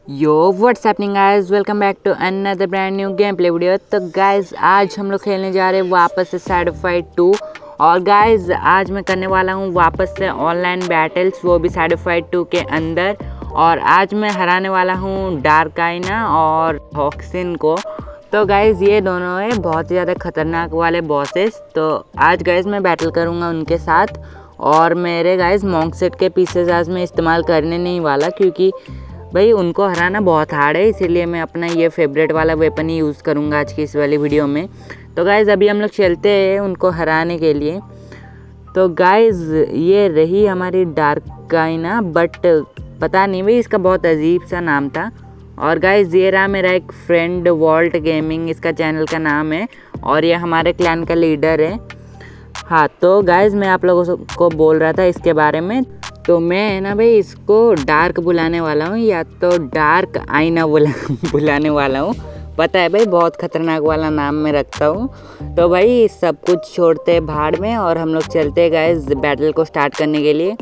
Yo what's happening guys, welcome back to another brand new game play video. तो guys आज हम लोग खेलने जा रहे हैं वापस से शैडो फाइट 2। और गाइस आज मैं करने वाला हूँ वापस से ऑनलाइन बैटल्स, वो भी शैडो फाइट 2 के अंदर। और आज मैं हराने वाला हूँ डार्काइना और हॉक्सिन को। तो गाइस ये दोनों है बहुत ही ज़्यादा खतरनाक वाले बॉसेस। तो आज गाइस मैं बैटल करूँगा उनके साथ। और मेरे गाइस मॉन्क सेट के पीसेस आज मैं इस्तेमाल करने नहीं वाला, क्योंकि भाई उनको हराना बहुत हार्ड है, इसीलिए मैं अपना ये फेवरेट वाला वेपन ही यूज़ करूँगा आज की इस वाली वीडियो में। तो गाइज़ अभी हम लोग चलते हैं उनको हराने के लिए। तो गाइज़ ये रही हमारी डार्काइना, बट पता नहीं भाई इसका बहुत अजीब सा नाम था। और गाइज़ ये रहा मेरा एक फ्रेंड वॉल्ट गेमिंग, इसका चैनल का नाम है, और ये हमारे क्लैन का लीडर है। हाँ तो गाइज़ मैं आप लोगों को बोल रहा था इसके बारे में। तो मैं ना भाई इसको डार्क बुलाने वाला हूँ, या तो डार्क आईना बुलाने वाला हूँ। पता है भाई बहुत ख़तरनाक वाला नाम मैं रखता हूँ। तो भाई सब कुछ छोड़ते हैं भाड़ में और हम लोग चलते हैं गाइस बैटल को स्टार्ट करने के लिए।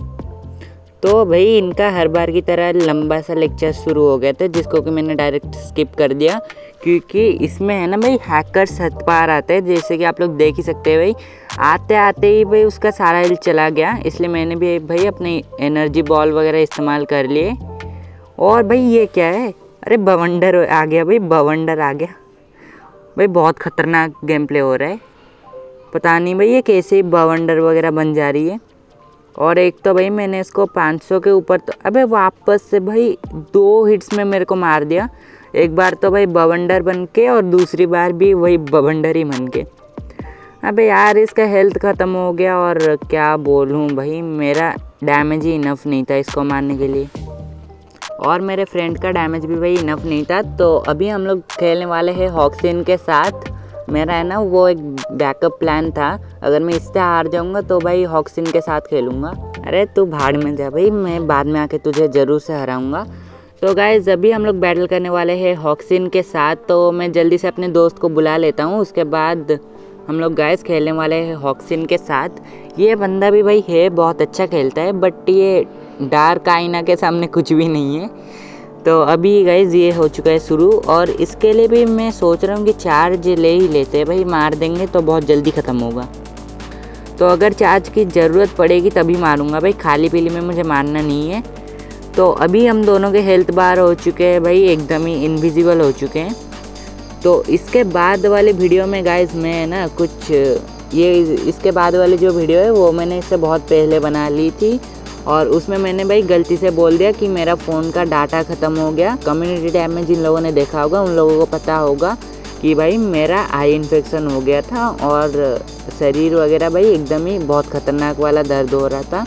तो भाई इनका हर बार की तरह लंबा सा लेक्चर शुरू हो गया था, जिसको कि मैंने डायरेक्ट स्किप कर दिया, क्योंकि इसमें है ना भाई हैकर्स हथपार आते हैं, जैसे कि आप लोग देख ही सकते हैं। भाई आते आते ही भाई उसका सारा हिल चला गया, इसलिए मैंने भी भाई अपनी एनर्जी बॉल वगैरह इस्तेमाल कर लिए। और भाई ये क्या है, अरे बवंडर आ गया भाई, बवंडर आ गया भाई। बहुत ख़तरनाक गेम प्ले हो रहा है, पता नहीं भाई ये कैसे बवंडर वगैरह बन जा रही है। और एक तो भाई मैंने इसको 500 के ऊपर, तो अबे वापस से भाई 2 हिट्स में मेरे को मार दिया। एक बार तो भाई बवंडर बन के और दूसरी बार भी वही बवंडर ही बन के। अबे यार इसका हेल्थ ख़त्म हो गया, और क्या बोलूँ भाई मेरा डैमेज ही इनफ नहीं था इसको मारने के लिए, और मेरे फ्रेंड का डैमेज भी भाई इनफ नहीं था। तो अभी हम लोग खेलने वाले हैं हॉक्सिन के साथ। मेरा है ना वो एक बैकअप प्लान था, अगर मैं इससे हार जाऊंगा तो भाई हॉक्सिन के साथ खेलूँगा। अरे तू भाड़ में जा भाई, मैं बाद में आके तुझे ज़रूर से हराऊँगा। तो गाइज़ अभी हम लोग बैटल करने वाले हैं हॉक्सिन के साथ। तो मैं जल्दी से अपने दोस्त को बुला लेता हूँ, उसके बाद हम लोग गाइज़ खेलने वाले हैं हॉक्सिन के साथ। ये बंदा भी भाई है बहुत अच्छा खेलता है, बट ये डार्क आईना के सामने कुछ भी नहीं है। तो अभी गाइज़ ये हो चुका है शुरू, और इसके लिए भी मैं सोच रहा हूँ कि चार्ज ले ही लेते हैं भाई, मार देंगे तो बहुत जल्दी ख़त्म होगा। तो अगर चार्ज की ज़रूरत पड़ेगी तभी मारूंगा भाई, खाली पीली में मुझे मारना नहीं है। तो अभी हम दोनों के हेल्थ बार हो चुके हैं भाई, एकदम ही इनविजिबल हो चुके हैं। तो इसके बाद वाले वीडियो में गाइज़ मैं ना कुछ इसके बाद वाली जो वीडियो है वो मैंने इससे बहुत पहले बना ली थी, और उसमें मैंने भाई गलती से बोल दिया कि मेरा फ़ोन का डाटा ख़त्म हो गया। कम्युनिटी टैब में जिन लोगों ने देखा होगा उन लोगों को पता होगा कि भाई मेरा आई इन्फेक्शन हो गया था, और शरीर वगैरह भाई एकदम ही बहुत ख़तरनाक वाला दर्द हो रहा था।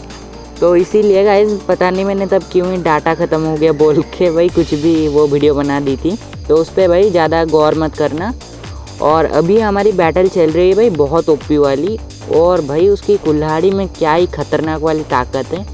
तो इसीलिए गाइज़ पता नहीं मैंने तब क्यों ही डाटा ख़त्म हो गया बोल के भाई कुछ भी वो वीडियो बना दी थी। तो उस पर भाई ज़्यादा गौर मत करना। और अभी हमारी बैटल चल रही है भाई बहुत ओपी वाली, और भाई उसकी कुल्हाड़ी में क्या ही खतरनाक वाली ताकत है।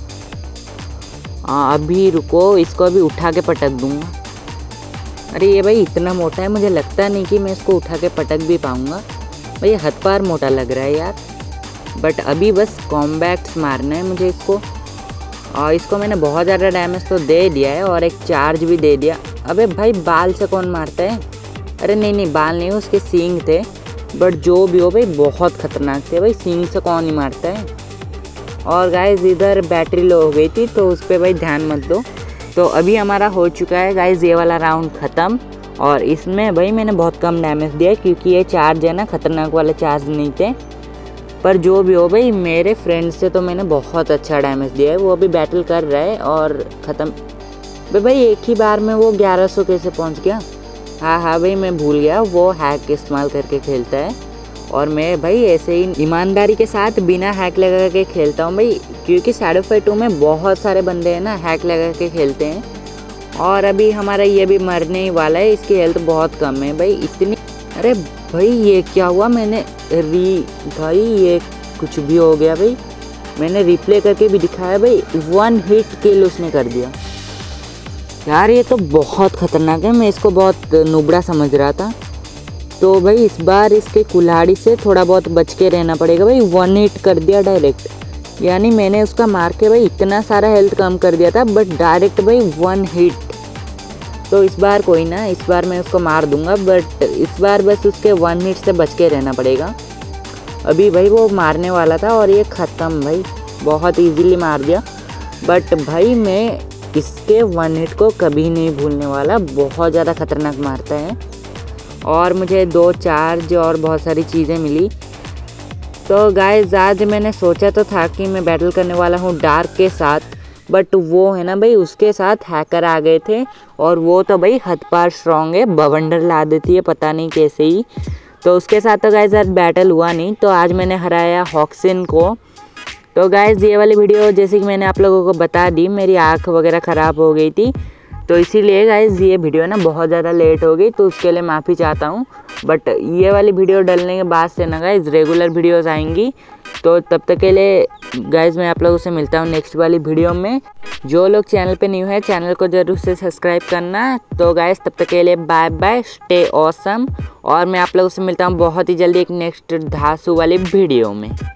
अभी रुको, इसको अभी उठा के पटक दूंगा। अरे ये भाई इतना मोटा है, मुझे लगता नहीं कि मैं इसको उठा के पटक भी पाऊँगा भाई, हद पार मोटा लग रहा है यार। बट अभी बस कॉम्बैक्ट्स मारना है मुझे इसको, और इसको मैंने बहुत ज़्यादा डैमेज तो दे दिया है और एक चार्ज भी दे दिया। अबे भाई बाल से कौन मारता है? अरे नहीं बाल नहीं, उसके सींग थे, बट जो भी हो भाई बहुत ख़तरनाक थे भाई, सींग से कौन ही मारता है। और गाइज़ इधर बैटरी लो हो गई थी, तो उस पर भाई ध्यान मत दो। तो अभी हमारा हो चुका है गाइज़ ये वाला राउंड ख़त्म, और इसमें भाई मैंने बहुत कम डैमेज दिया, क्योंकि ये चार्ज है ना खतरनाक वाले चार्ज नहीं थे। पर जो भी हो भाई मेरे फ्रेंड से तो मैंने बहुत अच्छा डैमेज दिया है, वो अभी बैटल कर रहा है और ख़त्म। भाई एक ही बार में वो 1100 कैसे पहुंच गया? हाँ भाई मैं भूल गया, वो हैक इस्तेमाल करके खेलता है, और मैं भाई ऐसे ही ईमानदारी के साथ बिना हैक लगा के खेलता हूँ भाई, क्योंकि शैडो फाइट 2 में बहुत सारे बंदे हैं ना हैक लगा के खेलते हैं। और अभी हमारा ये भी मरने ही वाला है, इसकी हेल्थ बहुत कम है भाई इतनी। अरे भाई ये क्या हुआ, मैंने भाई ये कुछ भी हो गया भाई, मैंने रिप्ले करके भी दिखाया भाई, 1 हिट किल उसने कर दिया यार। ये तो बहुत ख़तरनाक है, मैं इसको बहुत नुबड़ा समझ रहा था। तो भाई इस बार इसके कुल्हाड़ी से थोड़ा बहुत बच के रहना पड़ेगा भाई। 1 हिट कर दिया डायरेक्ट, यानी मैंने उसका मार के भाई इतना सारा हेल्थ कम कर दिया था, बट डायरेक्ट भाई 1 हिट तो इस बार कोई ना, इस बार मैं उसको मार दूंगा, बट इस बार बस उसके 1 हिट से बच के रहना पड़ेगा। अभी भाई वो मारने वाला था और ये ख़त्म भाई, बहुत इजीली मार दिया। बट भाई मैं इसके 1 हिट को कभी नहीं भूलने वाला, बहुत ज़्यादा खतरनाक मारता है। और मुझे 2 चार्ज और बहुत सारी चीज़ें मिली। तो गाइस आज मैंने सोचा तो था कि मैं बैटल करने वाला हूँ डार्क के साथ, बट वो है ना भाई उसके साथ हैकर आ गए थे और वो तो भाई हद पार स्ट्रॉन्ग है, बवंडर ला देती है पता नहीं कैसे ही। तो उसके साथ तो गाइस आज बैटल हुआ नहीं, तो आज मैंने हराया हॉक्सिन को। तो गाइस ये वाली वीडियो जैसे कि मैंने आप लोगों को बता दी, मेरी आँख वगैरह ख़राब हो गई थी, तो इसीलिए गाइस ये वीडियो ना बहुत ज़्यादा लेट हो गई, तो उसके लिए माफ़ी चाहता हूँ। बट ये वाली वीडियो डलने के बाद से ना गाइस रेगुलर वीडियोस आएंगी। तो तब तक के लिए गाइस मैं आप लोगों से मिलता हूँ नेक्स्ट वाली वीडियो में। जो लोग चैनल पे न्यू है चैनल को ज़रूर से सब्सक्राइब करना। तो गाइस तब तक के लिए बाय बाय, स्टे ऑसम। और मैं आप लोगों से मिलता हूँ बहुत ही जल्दी एक नेक्स्ट धांसू वाली वीडियो में।